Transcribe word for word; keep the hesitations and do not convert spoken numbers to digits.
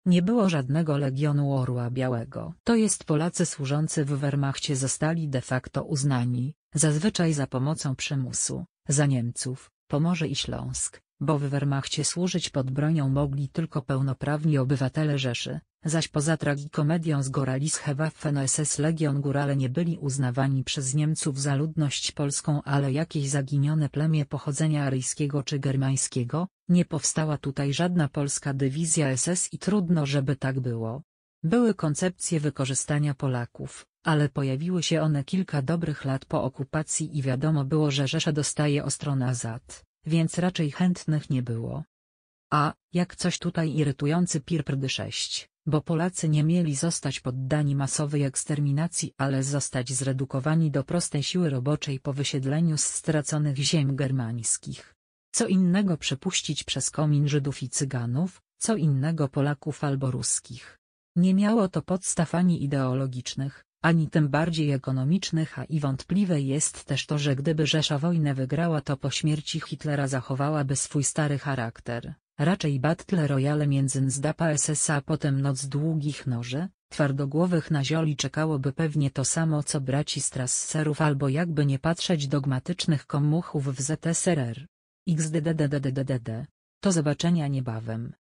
Nie było żadnego Legionu Orła Białego. To jest Polacy służący w Wehrmachcie zostali de facto uznani, zazwyczaj za pomocą przymusu, za Niemców, Pomorze i Śląsk, bo w Wehrmachcie służyć pod bronią mogli tylko pełnoprawni obywatele Rzeszy, zaś poza tragikomedią z Goralischem Waffen-S S Legion Górale nie byli uznawani przez Niemców za ludność polską, ale jakieś zaginione plemię pochodzenia aryjskiego czy germańskiego. Nie powstała tutaj żadna polska dywizja S S i trudno, żeby tak było. Były koncepcje wykorzystania Polaków, ale pojawiły się one kilka dobrych lat po okupacji i wiadomo było, że Rzesza dostaje ostro nazad, więc raczej chętnych nie było. A, jak coś tutaj irytujący Pirprdy sześć, bo Polacy nie mieli zostać poddani masowej eksterminacji, ale zostać zredukowani do prostej siły roboczej po wysiedleniu z straconych ziem germańskich. Co innego przepuścić przez komin Żydów i Cyganów, co innego Polaków albo Ruskich. Nie miało to podstaw ani ideologicznych, ani tym bardziej ekonomicznych, a i wątpliwe jest też to, że gdyby Rzesza wojnę wygrała, to po śmierci Hitlera zachowałaby swój stary charakter. Raczej Battle Royale między N S D A P a S S, a potem Noc Długich Noży, twardogłowych nazioli czekałoby pewnie to samo co braci Strasserów albo jakby nie patrzeć dogmatycznych komuchów w Z S R R. Xddddddd. Do zobaczenia niebawem.